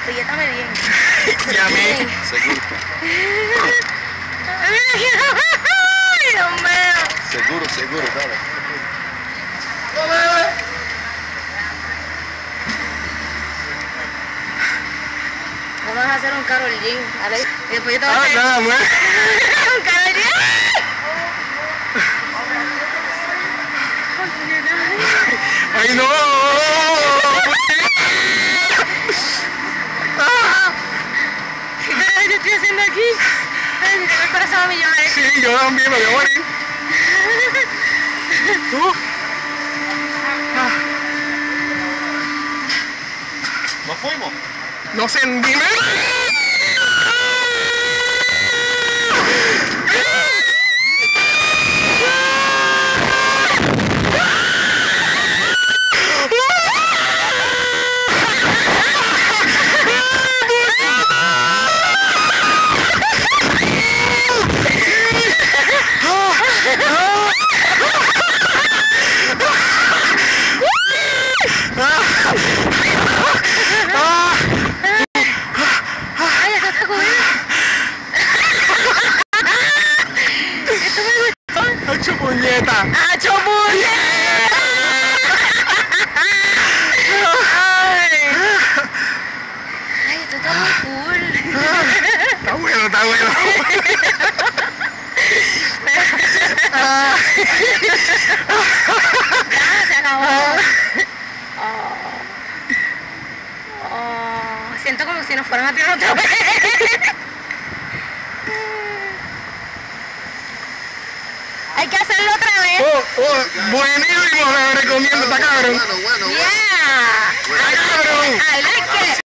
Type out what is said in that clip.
Pillétame bien. Llame. Seguro. Ay, Dios mío. Seguro, seguro, dale. Vamos a hacer un Karol G. Y después yo te voy a hacer Nada, un Karol G. ¡Ay, no! ¿Qué yo estoy haciendo aquí? Ay, me tengo el corazón a millones. Sí, yo también me voy a morir. ¿Nos fuimos? No sé, dime. Ay, esto está cool. Esto me gustó. ¡Ocho puñetas! ¡Acho puñeta! Ay, esto está muy cool. Está bueno, está bueno. Ya, se acabó. Oh, siento como si nos fueran a tirar otra vez. Hay que hacerlo otra vez. Buenísimo, le recomiendo, está cabrón. Bueno. Yeah.